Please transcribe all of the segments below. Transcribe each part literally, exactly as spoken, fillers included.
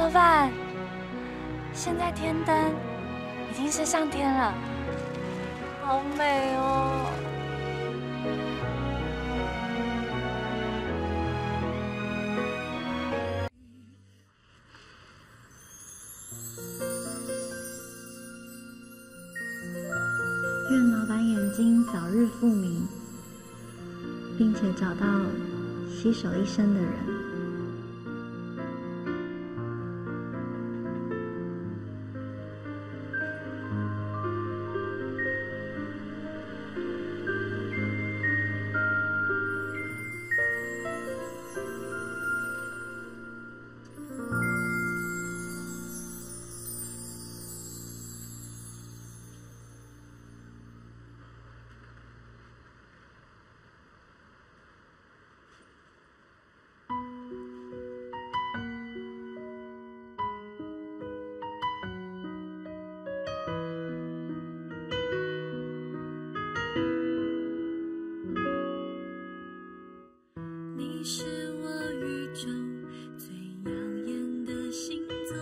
老板，现在天灯已经升上天了，好美哦！ 愿老板眼睛早日复明，并且找到携手一生的人。 你是我宇宙最耀眼的星座，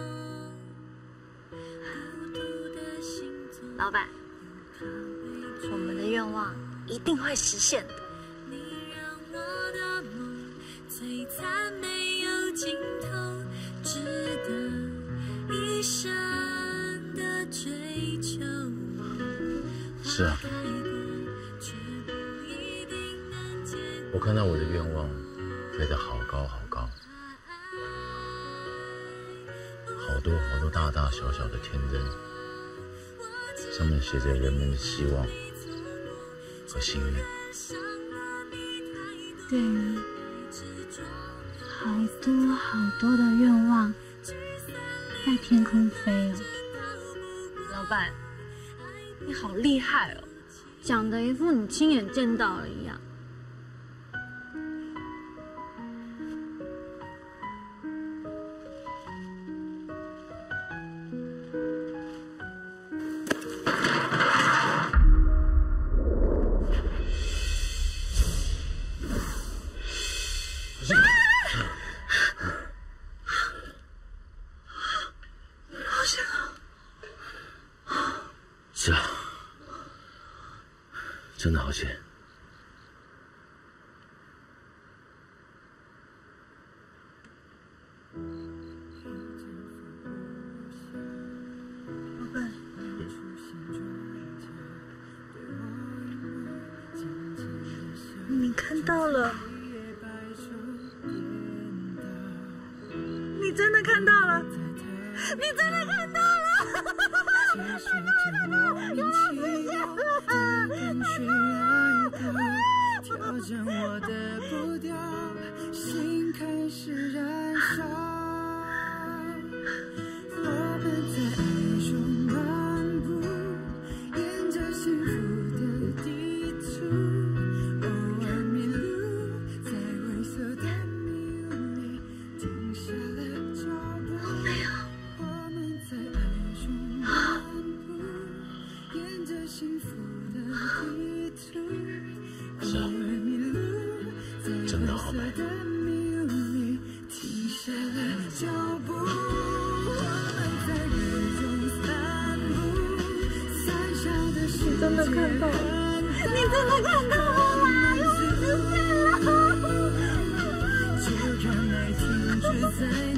孤独的星座。 老板，我们的愿望一定会实现的。 你让我的梦璀璨没有尽头，值得一生的追求。 是啊，我看到我的愿望飞得好高好高，好多好多大大小小的天灯，上面写着人们的希望和心愿。 对啊，好多好多的愿望在天空飞哦。 老板，你好厉害哦， 讲的一副你亲眼见到了一样。 是啊，真的好险。 老板，你看到了，你真的看到了，你真的看到了。 调整我的步调，心开始燃烧。我们在爱中漫步，沿着幸福的地图，偶尔迷路，在灰色的迷雾里停下了脚步。我们在爱中漫步，沿着幸福的地图。 是啊，真的好美。 你真的看到了，你真的看到了啦，又实现了。